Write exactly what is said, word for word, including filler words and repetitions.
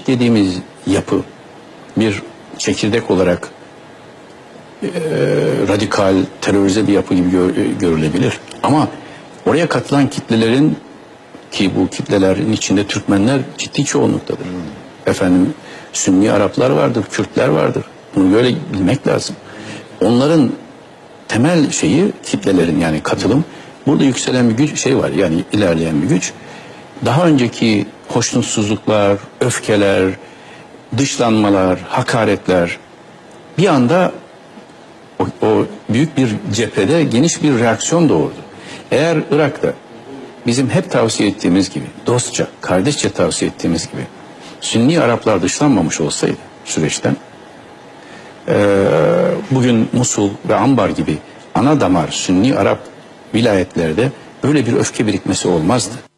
IŞİD dediğimiz yapı bir çekirdek olarak e, radikal, terörize bir yapı gibi gör, görülebilir. Ama oraya katılan kitlelerin, ki bu kitlelerin içinde Türkmenler ciddi çoğunluktadır. Hmm. Efendim Sünni Araplar vardır, Kürtler vardır. Bunu böyle bilmek lazım. Onların temel şeyi kitlelerin, yani katılım. Burada yükselen bir güç şey var, yani ilerleyen bir güç. Daha önceki hoşnutsuzluklar, öfkeler, dışlanmalar, hakaretler bir anda o, o büyük bir cephede geniş bir reaksiyon doğurdu. Eğer Irak'ta bizim hep tavsiye ettiğimiz gibi, dostça, kardeşçe tavsiye ettiğimiz gibi Sünni Araplar dışlanmamış olsaydı süreçten, e, bugün Musul ve Ambar gibi ana damar Sünni Arap vilayetlerde böyle bir öfke birikmesi olmazdı.